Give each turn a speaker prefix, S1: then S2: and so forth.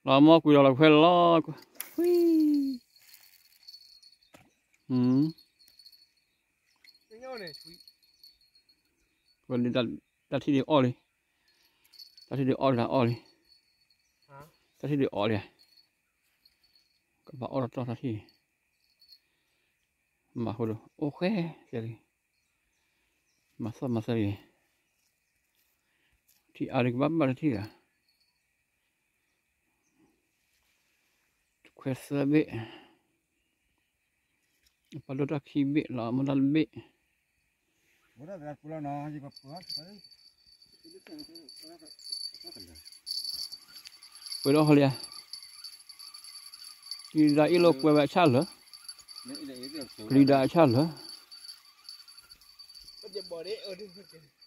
S1: Lama aku dah lakukan lah. Còn đi ta thi được oli. Ta thi được oli là oli. Ta thi được oli. Các bạn oli to ta thi. Mà hồi đó, ok, jadi. Masa ni. Thi ada kebab thi lah. Kuasa be. Pada dah kibik lah, modal be.
S2: Udah berat pula noh di Papua.
S1: Bữa hol ya. Tidak ilok buat salah. Tidak salah.
S2: Dia boleh